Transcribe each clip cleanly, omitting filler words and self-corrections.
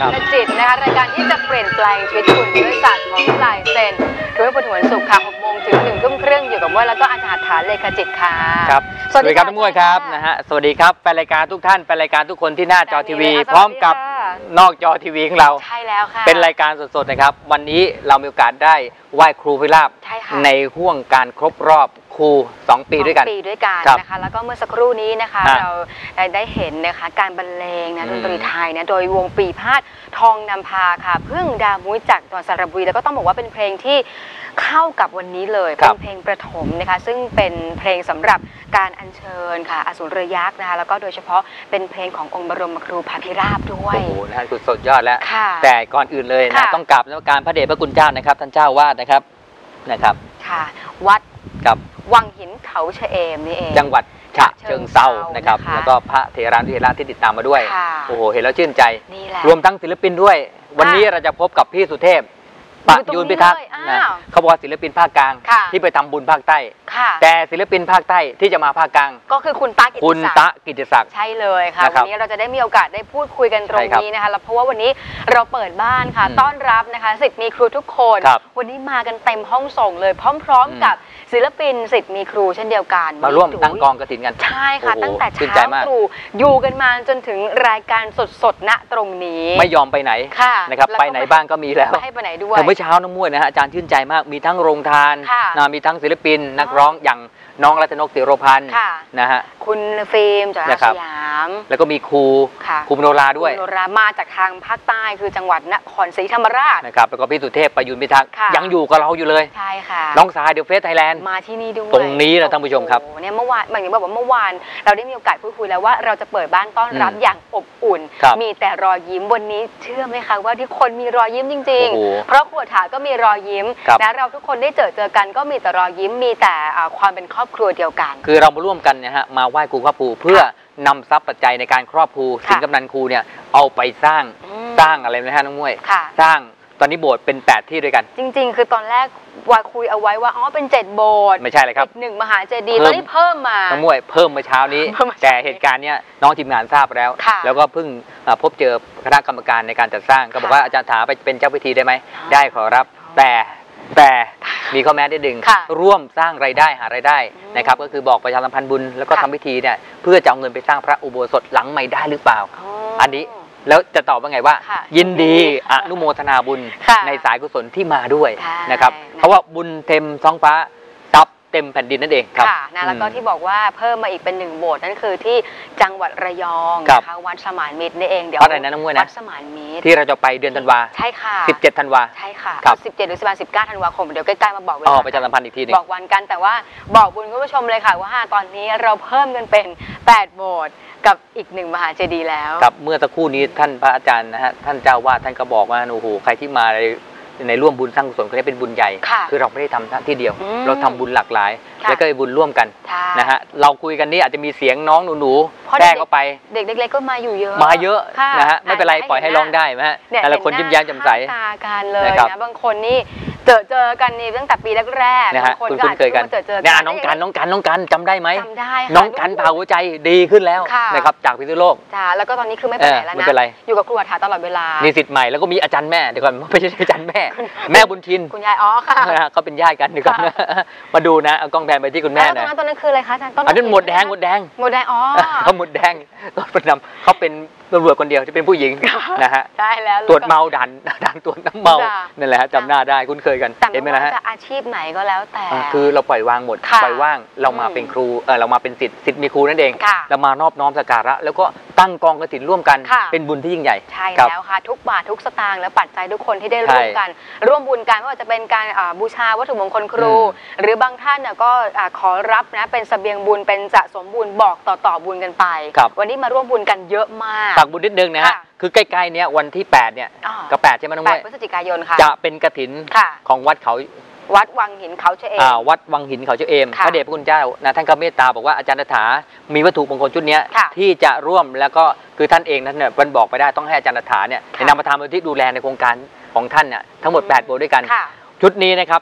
ขจิตนะคะรายการที่จะเปลี่ยนแปลงชีวิตคุณด้วยศาสตร์ของลายเซ็นทุกวันศุกร์ค่ะ6 โมงถึง1 ทุ่มครึ่งอยู่กับม้วยแล้วก็อาจารย์ฐานเลขจิตค่ะครับสวัสดีครับทุกม้วยครับนะฮะสวัสดีครับแฟนรายการทุกท่านแฟนรายการทุกคนที่หน้าจอทีวีพร้อมกับนอกจอทีวีของเราใช่แล้วค่ะเป็นรายการสดๆนะครับวันนี้เรามีโอกาสได้ไหว้ครูพิราบในห่วงการครบรอบครู2 ปีด้วยกันนะคะแล้วก็เมื่อสักครู่นี้นะคะเราได้เห็นนะคะการบรรเลงนะดนตรีไทยนะโดยวงปีพาดทองนำพาค่ะพึ่งดามุ้ยจากจังหวัดสระบุรีแล้วก็ต้องบอกว่าเป็นเพลงที่เข้ากับวันนี้เลยเป็นเพลงประถมนะคะซึ่งเป็นเพลงสำหรับการอัญเชิญค่ะอสูรเรือยักษ์นะคะแล้วก็โดยเฉพาะเป็นเพลงขององค์บรมครูพระพิราบด้วยโอ้โหนะฮะสุดยอดแล้วแต่ก่อนอื่นเลยนะต้องกราบนมัสการพระเดชพระคุณเจ้านะครับท่านเจ้าวาดนะครับค่ะวัดกับวังหินเขาชะเอมนี่เองจังหวัดฉะเชิงเทรานะครับแล้วก็พระเถรานุเถระที่ติดตามมาด้วยโอ้โหเห็นแล้วชื่นใจรวมทั้งศิลปินด้วยวันนี้เราจะพบกับพี่สุเทพประยูนพิทักษ์นะเขาบอกว่าศิลปินภาคกลางที่ไปทำบุญภาคใต้แต่ศิลปินภาคใต้ที่จะมาภาคกลางก็คือคุณตะกิติศักดิ์ใช่เลยค่ะวันนี้เราจะได้มีโอกาสได้พูดคุยกันตรงนี้นะคะเพราะว่าวันนี้เราเปิดบ้านค่ะต้อนรับนะคะศิษย์มีครูทุกคนวันนี้มากันเต็มห้องส่งเลยพร้อมๆกับศิลปินศิษย์มีครูเช่นเดียวกันมาร่วมตั้งกองกฐินกันใช่ค่ะตั้งแต่เช้าตรู่อยู่กันมาจนถึงรายการสดๆณตรงนี้ไม่ยอมไปไหนนะครับไปไหนบ้างก็มีแล้วให้ไปไหนด้วยเมื่อเช้าน้องม้วยนะฮะอาจารย์ชื่นใจมากมีทั้งโรงทานมีทั้งศิลปินนักร้องอย่างน้องรัตนกศิโรพันธ์นะฮะคุณฟิล์มจากสยามแล้วก็มีครูมโนราด้วยมโนรามาจากทางภาคใต้คือจังหวัดนครศรีธรรมราชนะครับแล้วก็พี่สุเทพประยูนพิทักษ์ยังอยู่กับเราอยู่เลยใช่ค่ะน้องสายเดอะเฟสไทยแลนด์มาที่นี่ด้วยตรงนี้นะท่านผู้ชมครับเนี่ยเมื่อวานอย่างบอกว่าเมื่อวานเราได้มีโอกาสพูดคุยแล้วว่าเราจะเปิดบ้านต้อนรับอย่างอบอุ่นมีแต่รอยยิ้มวันนี้เชื่อไหมคะว่าทุกคนมีรอยยิ้มจริงๆเพราะขวดถาก็มีรอยยิ้มและเราทุกคนได้เจอกันก็มีแต่รอยยิ้มมีแต่ความเป็นครอบครัวเดียวกันคือเรามาร่วมกันเนี่ยฮะมาไหว้ครูพระภูเพื่อนำทรัพย์ปัจจัยในการครอบครูสิงห์กำนันครูเนี่ยเอาไปสร้างอะไรนะฮะน้องม้วยสร้างตอนนี้โบสถ์เป็น8 ที่ด้วยกันจริงๆคือตอนแรกวาคุยเอาไว้ว่าเป็น7 โบสถ์ไม่ใช่เลยครับ 1 มหาเจดีย์ตอนนี้เพิ่มมาน้องม้วยเพิ่มเมื่อเช้านี้แต่เหตุการณ์เนี้ยน้องทีมงานทราบแล้วแล้วก็เพิ่งพบเจอคณะกรรมการในการจัดสร้างก็บอกว่าอาจารย์ถาไปเป็นเจ้าพิธีได้ไหมได้ขอรับแต่มีข้อแม้ได้ดึงร่วมสร้างรายได้หารายได้นะครับก็คือบอกประชาสัมพันธ์บุญแล้วก็ทำพิธีเนี่ยเพื่อจะเอาเงินไปสร้างพระอุโบสถหลังใหม่ได้หรือเปล่าอันนี้แล้วจะตอบว่าไงว่ายินดีอนุโมทนาบุญในสายกุศลที่มาด้วยนะครับเพราะว่าบุญเต็มท้องฟ้าซับเต็มแผ่นดินนั่นเองครับนะแล้วก็ที่บอกว่าเพิ่มมาอีกเป็น1 โบสถ์นั่นคือที่จังหวัดระยองนะคะวัดสมานมิตรนี่เองเดี๋ยววัดอะไรนะน้องม้วยนะวัดสมานมิตรที่เราจะไปเดือนธันวาใช่ค่ะ 17 ธันวาใช่ค่ะ17 หรือ19 ธันวาคมเดี๋ยวใกล้ๆมาบอกเวลาประชาสัมพันธ์อีกทีนึงบอกวันกันแต่ว่าบอกบุญคุณผู้ชมเลยค่ะว่าตอนนี้เราเพิ่มกันเป็น8 โบสถ์กับอีก1 มหาเจดีย์แล้วครับเมื่อสักครู่นี้ท่านพระอาจารย์นะฮะท่านเจ้าวาดท่านก็บอกว่าโอ้โหใครที่มาในร่วมบุญสร้างกุศลก็ได้เป็นบุญใหญ่คือเราไม่ได้ทำที่เดียวเราทำบุญหลากหลายแล้วก็บุญร่วมกันนะฮะเราคุยกันนี้อาจจะมีเสียงน้องหนูแทรกเข้าไปเด็กเล็กๆก็มาอยู่เยอะนะฮะไม่เป็นไรปล่อยให้ร้องได้ไหมฮะแต่ละคนยิ้มแย้มแจ่มใสตากันเลยนะบางคนนี่เจอกันนี่ตั้งแต่ปีแรกๆนะฮะคุณเคยกันเนี่ยน้องกันจำได้ไหมจำได้น้องกันผ่าหัวใจดีขึ้นแล้วนะครับจากพิษณุโลกแล้วก็ตอนนี้คือไม่ไปไหนแล้วนะอยู่กับครูอัฏฐาตลอดเวลามีสิทธิ์ใหม่แล้วก็มีอาจารย์แม่เดี๋ยวก่อนไม่ใช่อาจารย์แม่บุญทินคุณยายค่ะเขาเป็นญาติกันเดี๋ยวก่อนมาดูนะเอากล้องแพนไปที่คุณแม่นะตอนนั้นคืออะไรคะอาจารย์อันนั้นหมดแดงเขาหมดแดงเขาเป็นตำรวจคนเดียวที่เป็นผู้หญิงนะฮะใช่แล้วตรวจเมาดันตรวจน้ำเมานั่นแหละจำหน้าได้คุ้นเคยกันเห็นไหมนะฮะอาชีพไหนก็แล้วแต่คือเราปล่อยวางหมดปล่อยว่างเรามาเป็นครูเรามาเป็นศิษย์มีครูนั่นเองเรามานอบน้อมสักการะแล้วก็ตั้งกองกฐินร่วมกันเป็นบุญที่ยิ่งใหญ่ใช่แล้วค่ะทุกบาททุกสตางค์และปัจจัยทุกคนที่ได้ร่วมกันร่วมบุญกันไม่ว่าจะเป็นการบูชาวัตถุมงคลครูหรือบางท่านก็ขอรับนะเป็นเสบียงบุญเป็นสะสมบุญบอกต่อบุญกันไปวันนี้มาร่วมบุญกันเยอะมากฝากบุญนิดนึงนะฮะคือใกล้ๆเนี้ยวันที่8เนี่ยกับ8ใช่ไหมน้องม้วย 8 พฤศจิกายนค่ะจะเป็นกฐินของวัดวังหินเขาชะเอมวัดวังหินเขาชะเอมพระเดชพระคุณเจ้านะท่านก็เมตตาบอกว่าอาจารย์ถามีวัตถุมงคลชุดนี้ที่จะร่วมแล้วก็คือท่านเองนั้นเนี่ยมันบอกไปได้ต้องให้อาจารย์ถาเนี่ยนำมาทำที่ดูแลในโครงการของท่านเนี่ยทั้งหมด8 โบสถ์ด้วยกันชุดนี้นะครับ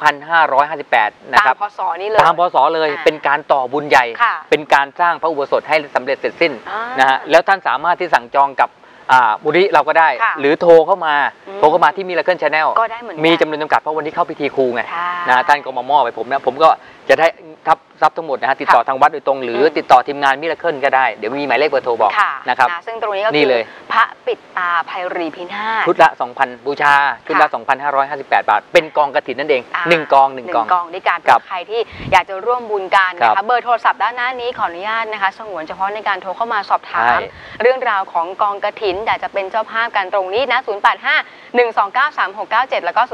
2558นะครับตามพศนี้เลยตามพศเลยเป็นการต่อบุญใหญ่เป็นการสร้างพระอุโบสถให้สำเร็จเสร็จสิ้นนะฮะแล้วท่านสามารถที่สั่งจองกับมูลนิธิเราก็ได้หรือโทรเข้ามาที่ Miracle Channel ก็ได้เหมือนกันมีจำนวนจำกัดเพราะวันนี้เข้าพิธีครูไงค่ะนะท่านก็มามอบไปผมนะผมก็จะได้ทรัพย์ทั้งหมดนะฮะติดต่อทางวัดโดยตรงหรือติดต่อทีมงานมิราเคิลก็ได้เดี๋ยวมีหมายเลขเบอร์โทรบอกนะครับซึ่งตรงนี้ก็นี่คือเลยพระปิดตาไพรีพินาศชุดละ 2,000 บูชาชุดละ 2,558 บาทเป็นกองกฐินนั่นเอง1กองด้วยกันใครที่อยากจะร่วมบุญกันนะคะเบอร์โทรศัพท์ด้านหน้านี้ขออนุญาตนะคะสงวนเฉพาะในการโทรเข้ามาสอบถามเรื่องราวของกองกฐินอยากจะเป็นเจ้าภาพกันตรงนี้นะ0851293697แล้วก็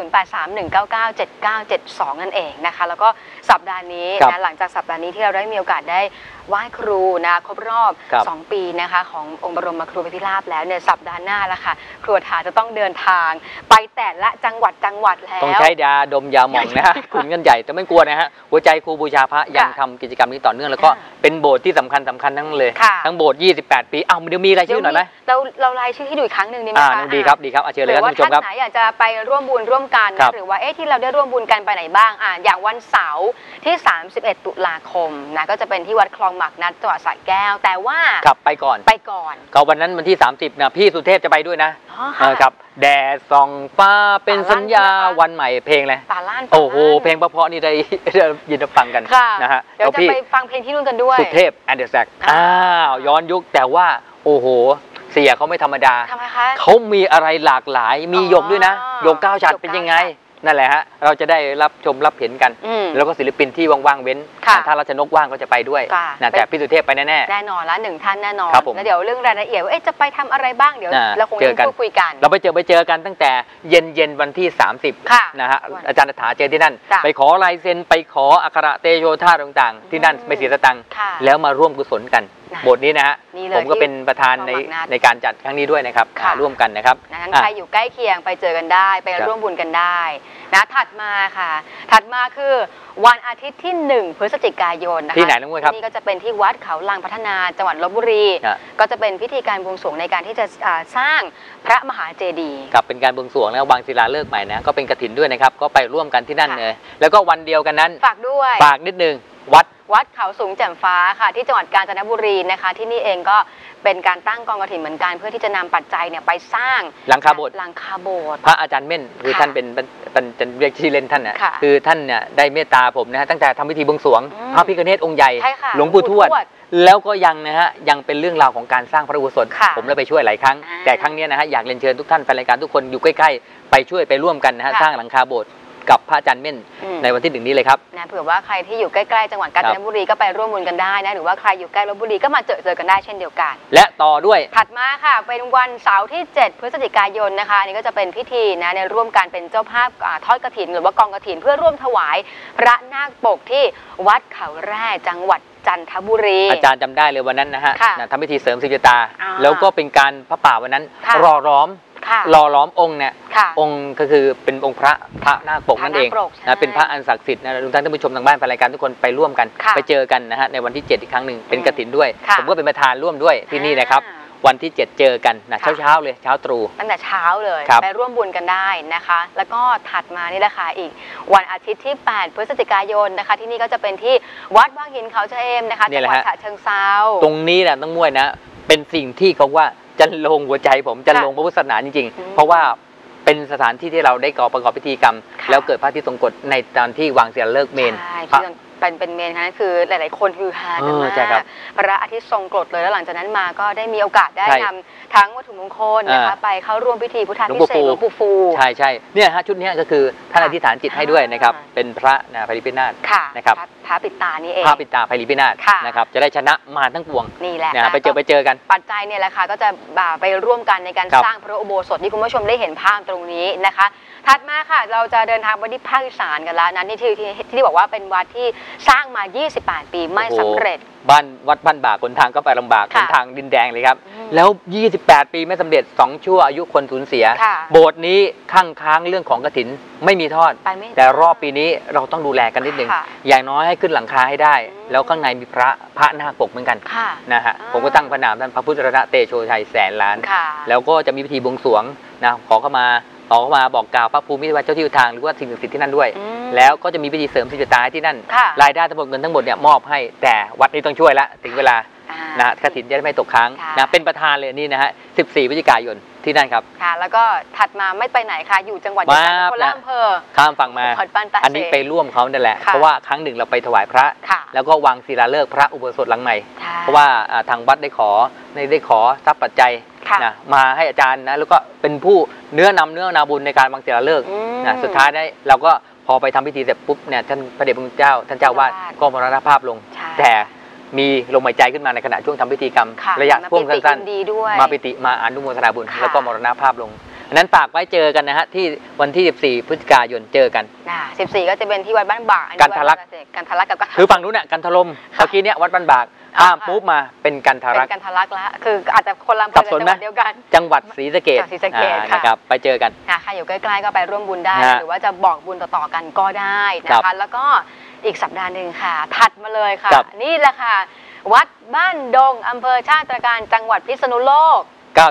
0831997972นั่นเองนะคะแล้วก็สัปดาห์นี้นะหลังจากสัปดาห์นี้ที่เราได้มีโอกาสได้ไหว้ครูนะครบรอบ2 ปีนะคะขององค์บรมครูปฏิราชแล้วเนี่ยสัปดาห์หน้าแล้วค่ะครูถาจะต้องเดินทางไปแต่ละจังหวัดแล้วต้องใช้ยาดมยาหม่องนะฮะขุนกันใหญ่แต่ไม่กลัวนะฮะหัวใจครูบูชาพระยังทำกิจกรรมนี้ต่อเนื่องแล้วก็เป็นโบสถ์ที่สำคัญทั้งนั้นเลยทั้งโบสถ์28 ปีเดี๋ยวมีรายชื่อหน่อยไหมเรารายชื่อให้ดูอีกครั้งหนึ่งดีไหมคะดีครับเชิญเลยครับท่านผู้ชมครับหรือว่าท่านไหนอยากจะไปร่วมบุญร่วมกันหรือว่าที่เราได้ร่วมบุญกันไปไหนบ้างอย่างวันเสาร์ที่31 ตุลาคมนะก็จะเป็นที่วัดคลองหมากนัดจังหวัดสระแก้วแต่ว่าครับไปก่อนก็วันนั้นวันที่30นะพี่สุเทพจะไปด้วยนะครับแดดส่องฟ้าเป็นสัญญาวันใหม่เพลงเลยโอ้โหเพลงเพราะๆนี่ได้ยินได้ฟังกันนะฮะเดี๋ยวจะไปฟังเพลงที่นู่นกันด้วยสุเทพแอนเดอร์แซกย้อนยุคแต่ว่าโอ้โหเสียเขาไม่ธรรมดาเขามีอะไรหลากหลายมีหยกด้วยนะหยก9 ฉัตรเป็นยังไงนั่นแหละฮะเราจะได้รับชมรับเห็นกันแล้วก็ศิลปินที่ว่างๆเว้นถ้ารัชนกว่างก็จะไปด้วยแต่พี่สุเทพไปแน่นอนละ1 ท่านแน่นอนแล้วเดี๋ยวเรื่องรายละเอียดว่าจะไปทำอะไรบ้างเดี๋ยวเราคงจะคุยกันเราไปเจอกันตั้งแต่เย็นวันที่30นะฮะอาจารย์ถาเจอที่นั่นไปขอลายเซ็นไปขออักขระเตโชธาต่างๆที่นั่นไม่เสียสตังค์แล้วมาร่วมกุศลกันบทนี้นะฮะผมก็เป็นประธานในการจัดครั้งนี้ด้วยนะครับร่วมกันนะครับใครอยู่ใกล้เคียงไปเจอกันได้ไปร่วมบุญกันได้นะถัดมาคือวันอาทิตย์ที่1 พฤศจิกายนนะคะที่ไหนน้องมวยครับนี่ก็จะเป็นที่วัดเขาลังพัฒนาจังหวัดลบบุรีก็จะเป็นพิธีการบวงสรวงในการที่จะสร้างพระมหาเจดีย์ครับเป็นการบวงสรวงแล้ววางศิลาฤกษ์ใหม่นะก็เป็นกฐินด้วยนะครับก็ไปร่วมกันที่นั่นเลยแล้วก็วันเดียวกันนั้นฝากนิดนึงวัดเขาสูงแจ่มฟ้าค่ะที่จังหวัดกาญจนบุรีนะคะที่นี่เองก็เป็นการตั้งกองกฐินเหมือนกันเพื่อที่จะนำปัจจัยเนี่ยไปสร้างหลังคาโบสถ์พระอาจารย์เม่นคือท่านเป็นเรียกชื่อเล่นท่านน่ะคือท่านเนี่ยได้เมตตาผมนะฮะตั้งแต่ทำพิธีบวงสรวงพระพิฆเนศองค์ใหญ่หลวงปู่ทวดแล้วก็ยังเป็นเรื่องราวของการสร้างพระอุโบสถผมได้ไปช่วยหลายครั้งแต่ครั้งนี้นะฮะอยากเรียนเชิญทุกท่านแฟนรายการทุกคนอยู่ใกล้ๆไปช่วยไปร่วมกันนะฮะสร้างหลังคาโบสถ์กับพระอาจารย์เม่นในวันที่1นี้เลยครับนะเผื่อว่าใครที่อยู่ใกล้ๆจังหวัดกาญจนบุรีก็ไปร่วมบุญกันได้นะหรือว่าใครอยู่ใกล้ลพบุรีก็มาเจอกันได้เช่นเดียวกันและต่อด้วยถัดมาค่ะเป็นวันเสาร์ที่7 พฤศจิกายนนะคะอันนี้ก็จะเป็นพิธีนะในร่วมกันเป็นเจ้าภาพทอดกฐินหรือว่ากองกฐินเพื่อร่วมถวายพระนาคปกที่วัดเขาแร่จังหวัดจันทบุรีอาจารย์จำได้เลยวันนั้นนะฮะทำพิธีเสริมสิริตาแล้วก็เป็นการพระป่าวันนั้นรอล้อมองค์เนี่ยองค์ก็คือเป็นองค์พระนาคปกนั่นเองนะเป็นพระอันศักดิ์สิทธิ์นะทุกท่านผู้ชมทางบ้านแฟนรายการทุกคนไปร่วมกันไปเจอกันนะฮะในวันที่7อีกครั้งหนึ่งเป็นกฐินด้วยผมก็เป็นประธานร่วมด้วยที่นี่นะครับวันที่7เจอกันนะเช้าเลยเช้าตรู่ตั้งแต่เช้าเลยไปร่วมบุญกันได้นะคะแล้วก็ถัดมานี่แหละค่ะอีกวันอาทิตย์ที่8 พฤศจิกายนนะคะที่นี่ก็จะเป็นที่วัดวังหินเขาชะเอมนะคะจังหวัดฉะเชิงเทราตรงนี้นะต้องมวยนะเป็นสิ่งที่เขาว่าจันลงหัวใจผมจันลงพระพุทธศาสนาจริงๆเพราะว่าเป็นสถานที่ที่เราได้ก่อประกอบพิธีกรรมแล้วเกิดพระอาทิตย์ทรงกฎในตอนที่วางศิลาฤกษ์เมนเป็นเมนนั้นคือหลายๆคนคือฮากันมากพระอาทิตย์ทรงกฎเลยแล้วหลังจากนั้นมาก็ได้มีโอกาสได้นำทั้งวัตถุมงคลนะคะไปเข้าร่วมพิธีพุทธาภิเษกหลวงปู่ฟูใช่เนี่ยฮะชุดนี้ก็คือท่านอธิษฐานจิตให้ด้วยนะครับเป็นพระไพลิพินาศนะครับพระปิดตานี่เองพระปิดตาไพลิพินาศนะครับจะได้ชนะมารทั้งปวงนี่แหละไปเจอกันปัจจัยเนี่ยแหละค่ะก็จะไปร่วมกันในการสร้างพระอุโบสถที่คุณผู้ชมได้เห็นภาพตรงนี้นะคะถัดมาค่ะเราจะเดินทางไปที่ภาคอีสานกันแล้วนะนี่ที่บอกว่าเป็นวัดที่สร้างมา28 ปีไม่สำเร็จวัดบ้านบากคนทางก็ไปลำบากคนทางดินแดงเลยครับแล้ว28 ปีไม่สำเร็จ2 ชั่วอายุคนสูญเสียโบสถ์นี้ค้างเรื่องของกฐินไม่มีทอดแต่รอบปีนี้เราต้องดูแลกันนิดนึงอย่างน้อยให้ขึ้นหลังคาให้ได้แล้วข้างในมีพระนาคปกเหมือนกันนะฮะผมก็ตั้งพระนามท่านพระพุทธรัตนเตโชชัยแสนล้านแล้วก็จะมีพิธีบวงสรวงนะขอเข้ามาบอกกล่าวพระภูมิเจ้าที่ทางหรือว่าสิ่งศักดิ์สิทธิ์ที่นั่นด้วยแล้วก็จะมีพิธีเสริมสิริตาที่นั่นรายได้ทั้งหมดเงินทั้งหมดเนี่ยมอบให้แต่วัดนี้ต้องช่วยละถึงเวลานะฮะกฐินจะได้ไม่ตกค้างนะเป็นประธานเลยนี่นะฮะ14 พฤศจิกายนที่นั่นครับค่ะแล้วก็ถัดมาไม่ไปไหนค่ะอยู่จังหวัดเดียวกันคนละอำเภอข้ามฝั่งมาอันนี้ไปร่วมเขานั่นแหละเพราะว่าครั้งหนึ่งเราไปถวายพระแล้วก็วางศิลาฤกษ์พระอุโบสถหลังใหม่เพราะว่าทางวัดได้ขอทรัพย์ปัจจัยนะมาให้อาจารย์นะแล้วก็เป็นผู้เนื้อนำนาบุญในการวางศิลาฤกษ์นะสุดท้ายได้เราก็พอไปทำพิธีเสร็จปุ๊บเนี่ยท่านพระเดชพระคุณเจ้าท่านเจ้าวาดก็มรณภาพลงแต่มีลมหายใจขึ้นมาในขณะช่วงทำพิธีกรรมระยะช่วงสั้นๆมาปิติมาอนุโมทนาบุญแล้วก็มรณภาพลงนั้นฝากไว้เจอกันนะฮะที่วันที่14 พฤศจิกายนเจอกัน 14ก็จะเป็นที่วัดบ้านบากกันทะลักกับคือฝั่งนู้นเนี่ยกันทลมเมื่อกี้เนี่ยวัดบ้านบากข้ามปุ๊บมาเป็นกันทะลักแล้วคืออาจจะคนละอำเภอจังหวัดเดียวกันจังหวัดศรีสะเกษนะครับไปเจอกันใครอยู่ใกล้ๆก็ไปร่วมบุญได้หรือว่าจะบอกบุญต่อๆกันก็ได้นะคะแล้วก็อีกสัปดาห์หนึ่งค่ะถัดมาเลยค่ะนี่แหละค่ะวัดบ้านดงอำเภอชาติตรการจังหวัดพิษณุโลก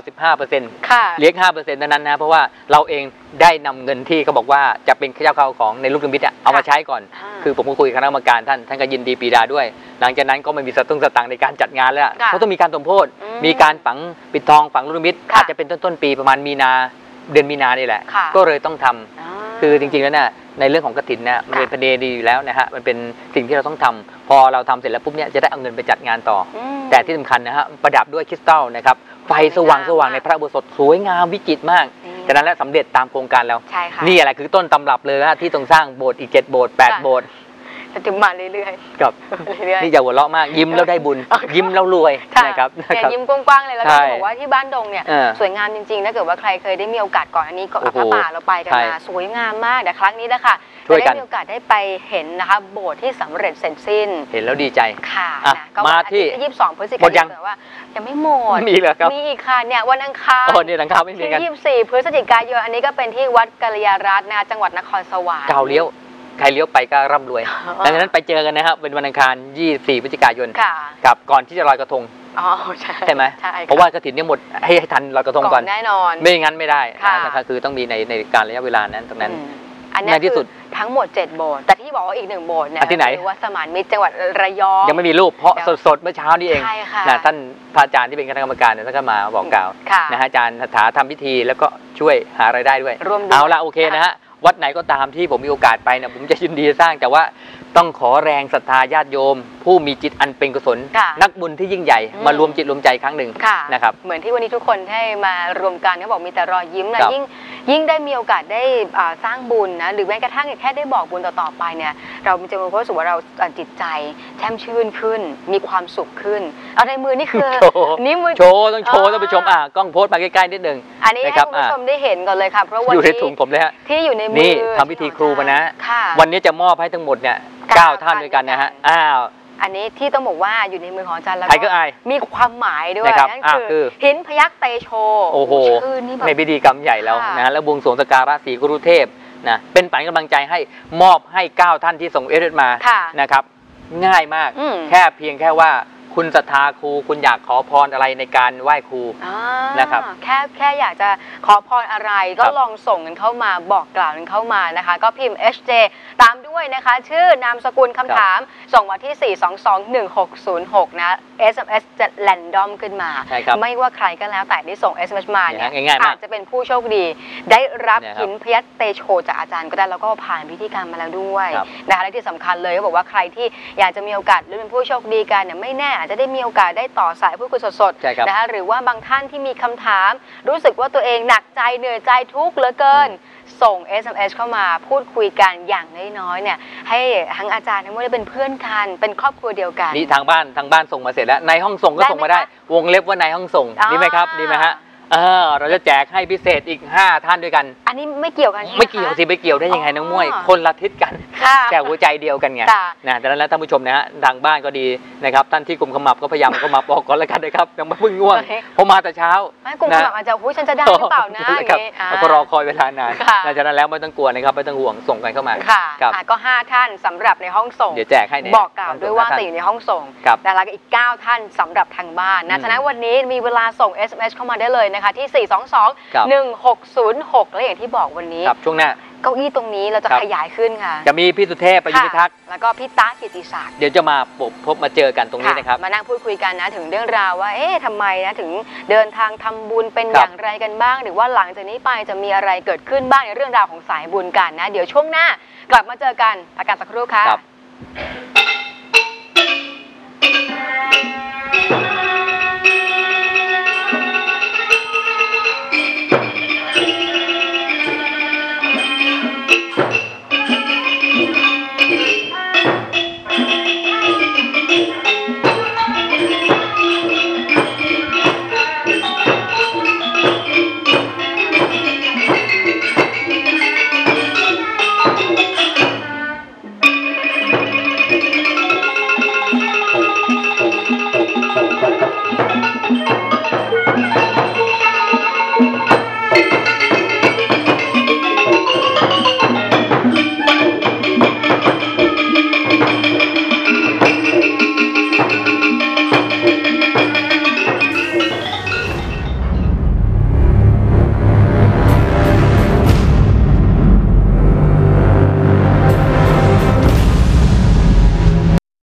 95%ค่ะเลี้ยง 5% นั้นนะเพราะว่าเราเองได้นำเงินที่เขาบอกว่าจะเป็นข้าวข้าวของในลูกนิมิตเอามาใช้ก่อนคือผมก็คุยกับคณะกรรมการท่านก็ยินดีปรีดาด้วยหลังจากนั้นก็ไม่มีสตังค์ในการจัดงานแล้วเขาต้องมีการสมโภชมีการฝังปิดทองฝังลูกนิมิตอาจจะเป็นต้นปีประมาณเดือนมีนานี่แหละก็เลยต้องทำคือจริงๆแล้วเนี่ยในเรื่องของกฐินเนี่ยมันเป็นประเด็นดีอยู่แล้วนะฮะมันเป็นสิ่งที่เราต้องทำพอเราทำเสร็จแล้วปุ๊บเนี่ยจะได้เอาเงินไปจัดงานต่อแต่ที่สำคัญนะฮะประดับด้วยคริสตัลนะครับไฟสว่างในพระอุโบสถสวยงามวิจิตรมากจากนั้นแล้วสำเร็จตามโครงการแล้วนี่อะไรคือต้นตำรับเลยนะที่ต้องสร้างโบสถ์อีก7 โบสถ์8 โบสถ์จะมาเรื่อยๆกับนี่อย่าหัวเราะมากยิ้มแล้วได้บุญยิ้มแล้วรวยนะครับยิ้มกว้างๆเลยแล้วก็บอกว่าที่บ้านดงเนี่ยสวยงามจริงๆถ้าเกิดว่าใครเคยได้มีโอกาสก่อนอันนี้ก็พระป่าเราไปกันมาสวยงามมากแต่ครั้งนี้นะคะได้มีโอกาสได้ไปเห็นนะคะโบสถ์ที่สำเร็จเสร็จสิ้นเห็นแล้วดีใจค่ะมาที่ 22 พฤศจิกายนแต่ว่ายังไม่หมดมีเหรอครับมีอีกค่ะเนี่ยวันอังคารนี่อังคารไม่มีกันที่24 พฤศจิกายนอันนี้ก็เป็นที่วัดกัลยารัตน์นะคะจังหวัดนครสวรรค์ก้าวเลี้ยวใครเลี้ยวไปก็ร่ำรวยดังนั้นไปเจอกันนะครับเป็นวันอังคาร24 พฤศจิกายนกับก่อนที่จะลอยกระทงใช่ไหมเพราะว่ากฐินเนี่ยหมดให้ทันลอยกระทงก่อนแน่นอนไม่งั้นไม่ได้นะครับคือต้องมีในการระยะเวลานั้นตรงนั้นในที่สุดทั้งหมด7 โบสถ์แต่ที่บอกว่าอีก1 โบสถ์เนี่ยคือวัดสมานมิตรจังหวัดระยองยังไม่มีรูปเพราะสดๆเมื่อเช้านี้เองท่านพระอาจารย์ที่เป็นคณะกรรมการเนี่ยท่านก็มาบอกกล่าวนะฮะอาจารย์ถาทำพิธีแล้วก็ช่วยหารายได้ด้วยเอาละโอเคนะฮะวัดไหนก็ตามที่ผมมีโอกาสไปเนี่ยผมจะยินดีสร้างแต่ว่าต้องขอแรงศรัทธาญาติโยมผู้มีจิตอันเป็นกุศลนักบุญที่ยิ่งใหญ่มารวมจิตรวมใจครั้งหนึ่งนะครับเหมือนที่วันนี้ทุกคนให้มารวมกันเขาบอกมีแต่รอยยิ้มนะยิ่งได้มีโอกาสได้สร้างบุญนะหรือแม้กระทั่งแค่ได้บอกบุญต่อๆไปเนี่ยเราจะมีความรู้สึกว่าเราจิตใจแช่มชื่นขึ้นมีความสุขขึ้นเอาในมือนี่คือนี่มือโชว์ต้องโชว์ต้องไปชมกล้องโพสต์มาใกล้ๆนิดนึงอันนี้ให้คุณผู้ชมได้เห็นก่อนเลยค่ะเพราะวันนี้อยู่ในถุงผมเลยฮะที่อยู่ในมือนี่ทำพิธีครูมานะวันนี้จะมอบให้ทั้งหมดเนี่ย9 ท่านด้วยกันนะฮะอันนี้ที่ต้องบอกว่าอยู่ในมือของอาจารย์แล้วก็มีความหมายด้วยนั่นคือหินพยัคฆ์เตโชโอ้โหในพิธีกรรมใหญ่แล้วนะแล้วบวงสรวงสักการะศรีกุรุเทพนะเป็นปัจจัยกำลังใจให้มอบให้9 ท่านที่ส่งSMSมานะครับง่ายมากแค่เพียงแค่ว่าคุณศรัทธาครูคุณอยากขอพรอะไรในการไหว้ครูนะครับแค่อยากจะขอพรอะไรก็ลองส่งกันเข้ามาบอกกล่าวกันเข้ามานะคะก็พิมพ์ HJ ตามด้วยนะคะชื่อนามสกุลคำถามส่งมาที่ 4221606 นะ SMS จะแรนดอมขึ้นมาไม่ว่าใครก็แล้วแต่ที่ส่ง SMS มาเนี่ยอาจจะเป็นผู้โชคดีได้รับหินพยัคฆ์เตโชจากอาจารย์ก็ได้แล้วก็ผ่านพิธีกรรมมาแล้วด้วยนะคะและที่สำคัญเลยก็บอกว่าใครที่อยากจะมีโอกาสหรือเป็นผู้โชคดีกันเนี่ยไม่แน่อาจจะได้มีโอกาสได้ต่อสายพูดคุยสดๆนะคะหรือว่าบางท่านที่มีคำถามรู้สึกว่าตัวเองหนักใจเหนื่อยใจทุกข์เหลือเกินส่ง SMS เข้ามาพูดคุยกันอย่างน้อยๆเนี่ยให้ทั้งอาจารย์ทั้งหมดได้เป็นเพื่อนกันเป็นครอบครัวเดียวกันนี่ทางบ้านส่งมาเสร็จแล้วในห้องส่งก็ส่งมาได้วงเล็บว่าในห้องส่งดีไหมครับดีไหมฮะเราจะแจกให้พิเศษอีก5 ท่านด้วยกันอันนี้ไม่เกี่ยวกันไม่เกี่ยวสิไปเกี่ยวได้ยังไงน้องม้วยคนละทิศกันแต่หัวใจเดียวกันไงนะดังนั้นแล้วท่านผู้ชมนะฮะทางบ้านก็ดีนะครับท่านที่กลุ่มขมับก็พยายามขมับออกก่อนแล้วกันนะครับยังไม่เพิ่งง่วงเพราะมาแต่เช้าไม่กลุ่มขมับอาจจะฉันจะได้หรือเปล่านะอย่างนี้ก็รอคอยเวลานานดังนั้นแล้วไม่ต้องกลัวนะครับไม่ต้องห่วงส่งกันเข้ามาก็5 ท่านสำหรับในห้องส่งเดี๋ยวแจกให้บอกกล่าวด้วยว่าติดอยู่ในห้องส่งแล้วก็อีก9 ท่านสำหรับทางบ้านนะฉะนั้นวันนี้มีเวลาส่ง SMS เข้ามาได้เลยนะคะที่4221606และอย่างที่บอกวันนี้ช่วงหน้าเก้าอี้ตรงนี้เราจะขยายขึ้นค่ะจะมีพี่สุเทพประยุทธ์พิทักษ์แล้วก็พี่ตากิติศักดิ์เดี๋ยวจะมาพบมาเจอกันตรงนี้นะครับมานั่งพูดคุยกันนะถึงเรื่องราวว่าทำไมนะถึงเดินทางทำบุญเป็นอย่างไรกันบ้างหรือว่าหลังจากนี้ไปจะมีอะไรเกิดขึ้นบ้างในเรื่องราวของสายบุญกันนะเดี๋ยวช่วงหน้ากลับมาเจอกันพักกันสักครู่ค่ะ